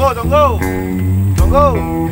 Tunggu. Tunggu.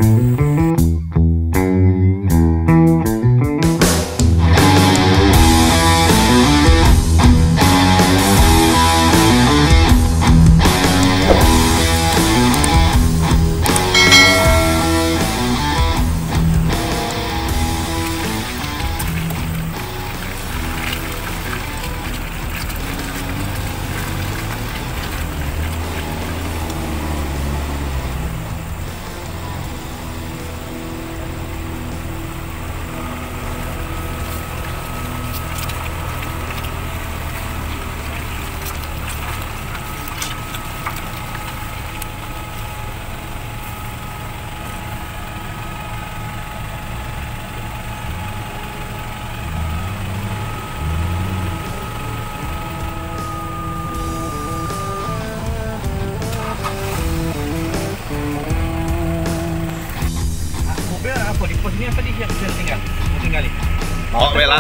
Apa di pos ini apa dia bisa tinggal? Mau tinggalin? Mau bela.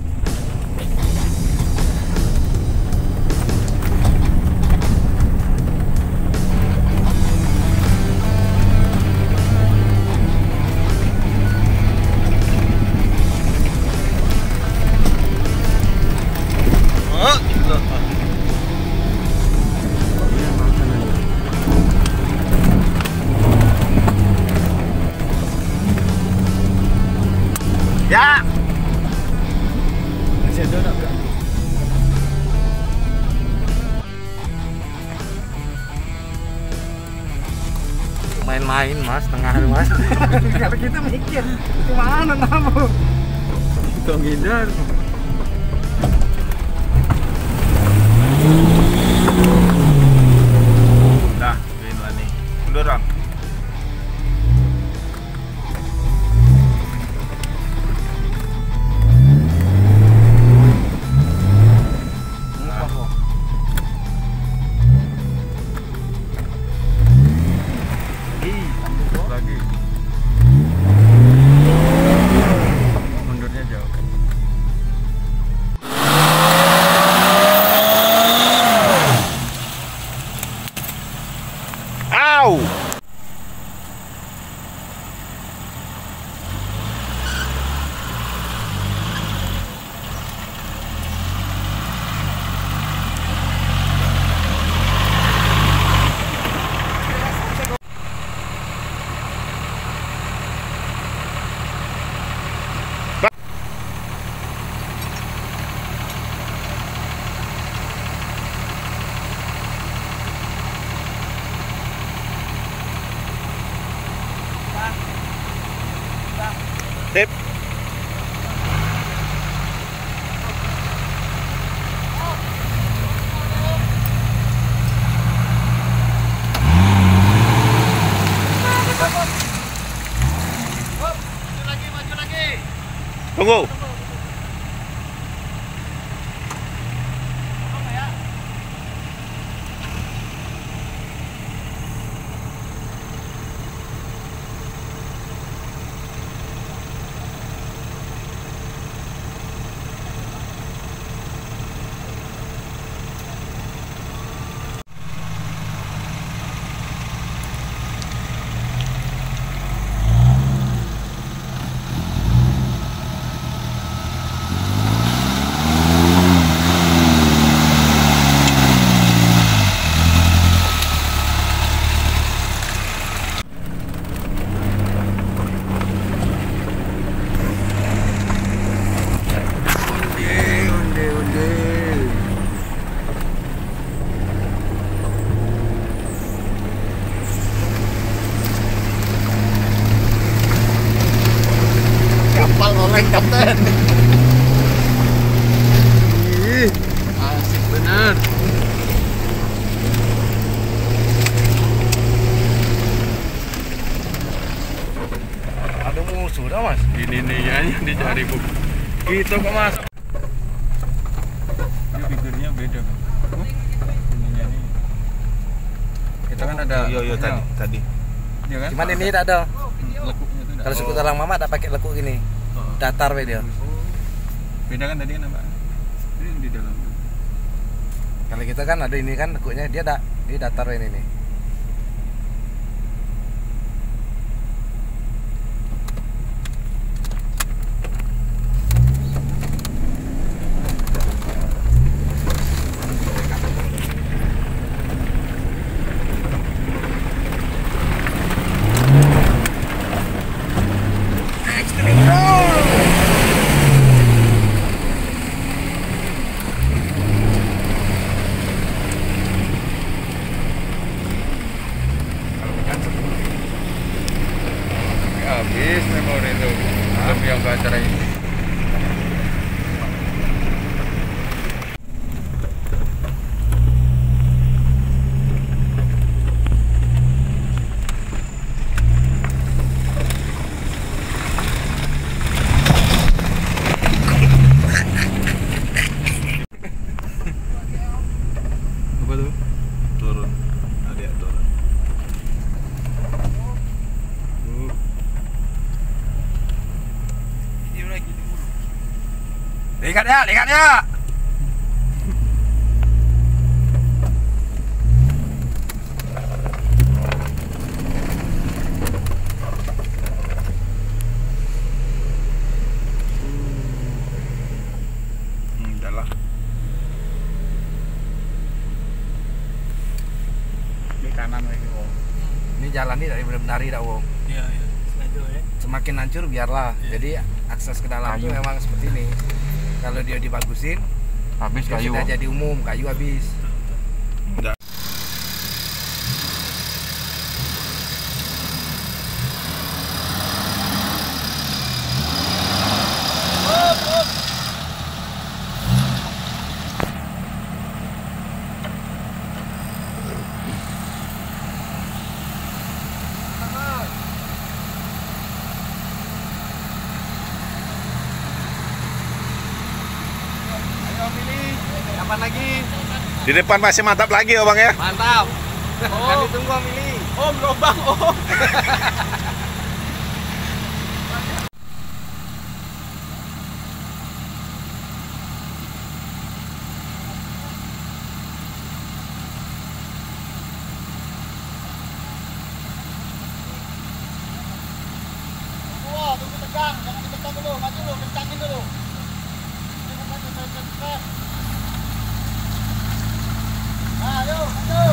Ya. Masih ada nak berapa? Main-main mas, tengah mas. Kalau kita mikir, kemana kamu? Kita ngindar. Dah, ini lah nih. Mundur bang. Lagi. Mundurnya jauh. Au. Sip. Maju lagi. Tunggu. Kapal oleng kapten. Ih, asik bener. Ada musuh dah mas. Ini nih ya yang dicari bu. Gitu kok mas. Ini figurnya beda kan. Ininya nih. Kita kan ada. Yo tadi. Ya kan? Cuman ini tak ada. Lekuknya tuh. Kalau skuter orang mama tak pakai lekuk gini. Datar we dia. Beda kan tadi kan apa? Ini di dalam. Kalau kita kan ada ini kan lekuknya dia datar we ini nih. Lihat ya. Udahlah. Di kanan lagi, Wong. Ini jalan ini dari benar-benar dah, Wong. Iya. Sengaja ya. Semakin hancur biarlah. Jadi akses ke dalam itu memang seperti ini. Kalau dia dibagusin, Habis dia kayu. sudah jadi umum, kayu habis. Udah. Kapan lagi? Di depan masih mantap lagi ya Bang ya. Mantap. Kami tunggu Mili. Om, lobang, Om. Tunggu tegang, jangan ditekan dulu, maju dulu, kencangin dulu. Nah, yuk, maju.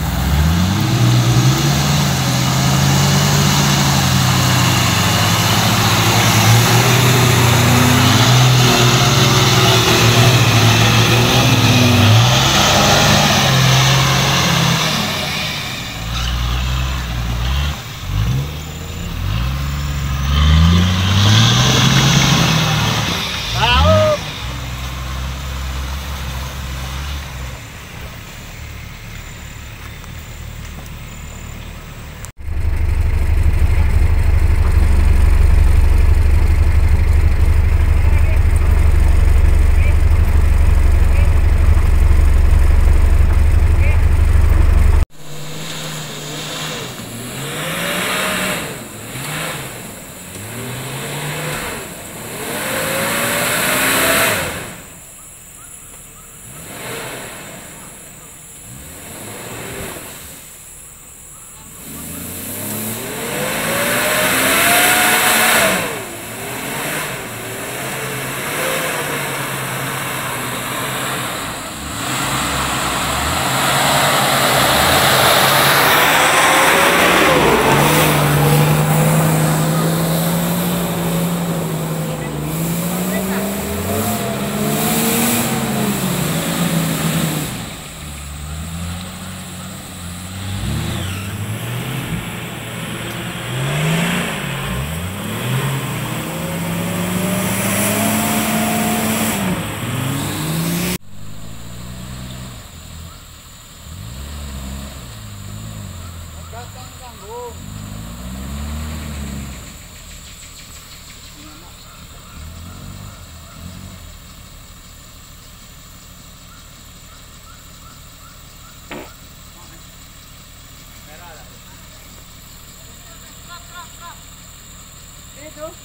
Itu.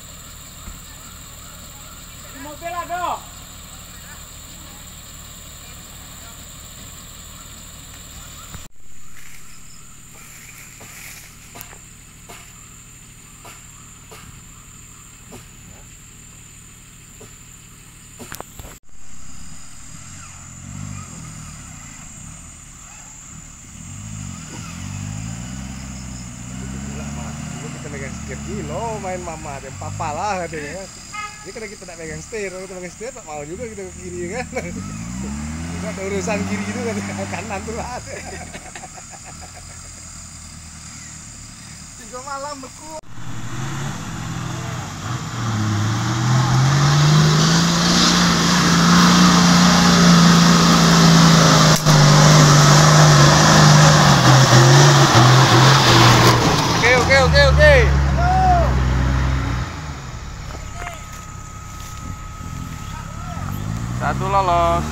Di mobil ada. Megang setir kilo main mama dan papa lah katanya. Jadi karena kita nak megang setir, kalau kita megang setir tak mau juga kita ke kiri kan. Kita ada urusan kiri itu kan kanan tuh ada. 3 malam beku. Oke. Satu lolos.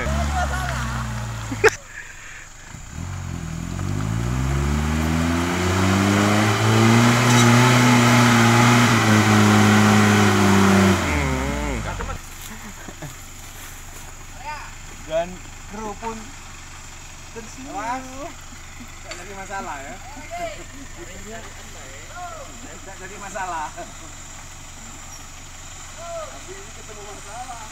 Dan kru pun tersenyum. Tidak jadi masalah ya. Tidak jadi masalah. Tapi ini ketemu masalah.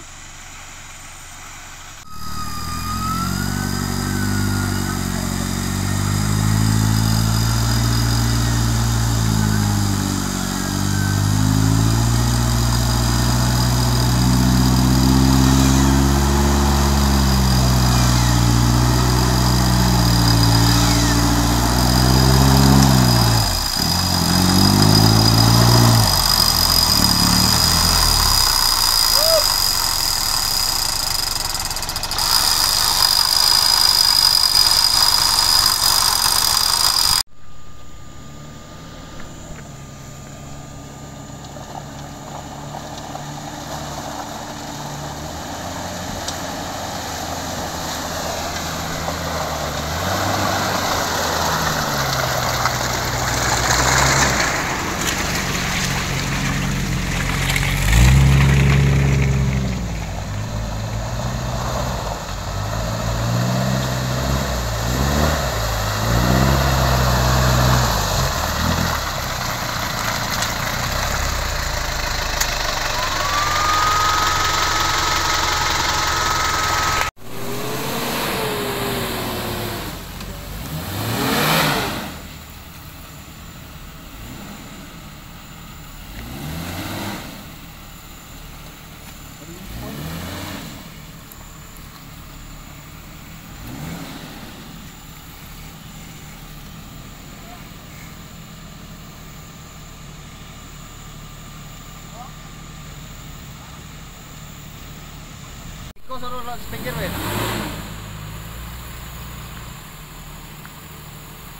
Kau suruh pinggir, Win.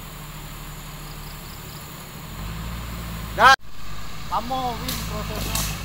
Dan kamu, Win, prosesnya.